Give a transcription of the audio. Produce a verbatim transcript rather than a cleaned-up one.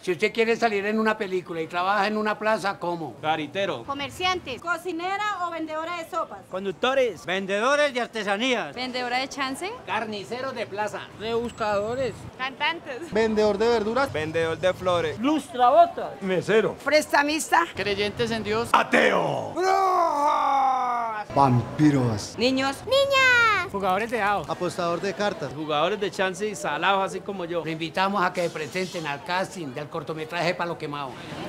Si usted quiere salir en una película y trabaja en una plaza, ¿cómo? Garitero. Comerciantes. Cocinera o vendedora de sopas. Conductores. Vendedores de artesanías. Vendedora de chance. Carniceros de plaza. Rebuscadores. Cantantes. Vendedor de verduras. Vendedor de flores. Lustrabotas. Mesero. Prestamista. Creyentes en Dios. Ateo. Vampiros. Niños. Niñas. Jugadores de dados. Apostador de cartas. Jugadores de chance y salados así como yo. Lo invitamos a que se presenten al casting del cortometraje Palo Quemado.